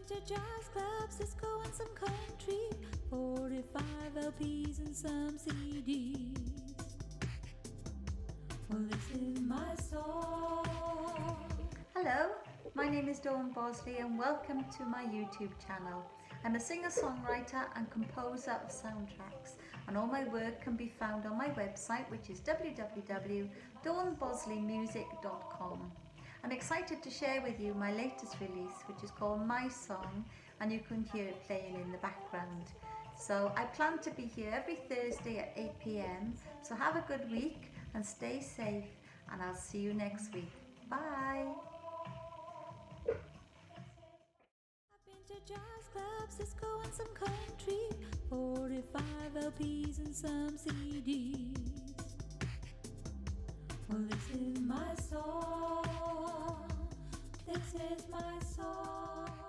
to jazz clubs, disco and some country, 45 LPs and some CDs. Well, this is my song. Hello, my name is Bosley and welcome to my YouTube channel. I'm a singer-songwriter and composer of soundtracks, and all my work can be found on my website, which is www.dawnbosleymusic.com. I'm excited to share with you my latest release, which is called My Song, and you can hear it playing in the background. So I plan to be here every Thursday at 8 p.m, so have a good week and stay safe, and I'll see you next week. Bye! Been to jazz clubs, disco and some country, 45 LPs and some CDs. Well, this is my song. This is my song.